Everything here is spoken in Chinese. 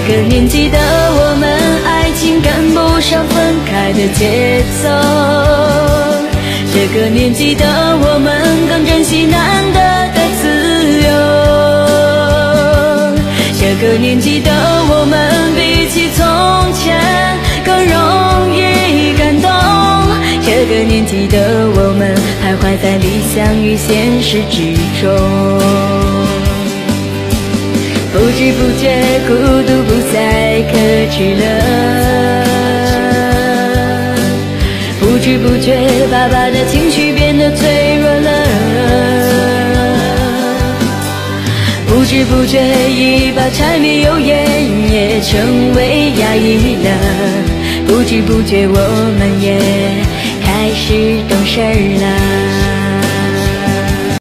个年纪的我们，爱情赶不上分开的节奏。这个年纪的我们，更珍惜难得的自由。这个年纪的我们，比起从前更容易感动。这个年纪的我们，徘徊在理想与现实之中。不知不觉，孤独不再可知了。不知不觉，爸爸的情绪变得脆弱了。不知不觉，一把柴米油盐也成为压抑了。不知不觉，我们也开始懂事了。